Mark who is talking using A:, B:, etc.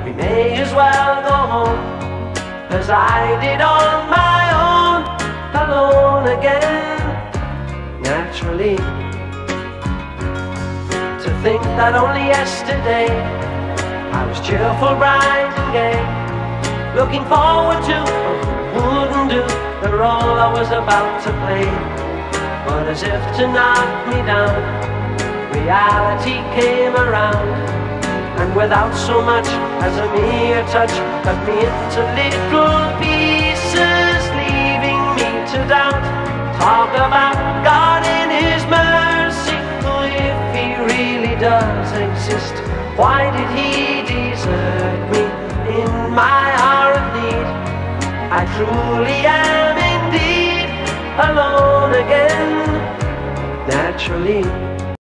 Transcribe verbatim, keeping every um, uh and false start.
A: we may as well go home, as I did on my own, alone again. Naturally, to think that only yesterday I was cheerful, bright and gay, looking forward to, or wouldn't do, the role I was about to play. But as if to knock me down, reality came around, and without so much as a mere touch, cut me into little pieces, leaving me to doubt. Talk about God in His mercy, who, if He really does exist, why did He desert me in my hour of need? I truly am indeed alone again, naturally.